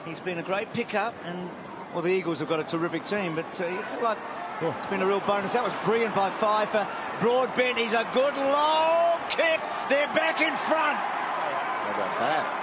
He's been a great pickup, and well, the Eagles have got a terrific team, but you feel like it's been a real bonus. That was brilliant by Pfeiffer. Broadbent, he's a good long kick. They're back in front. How about that?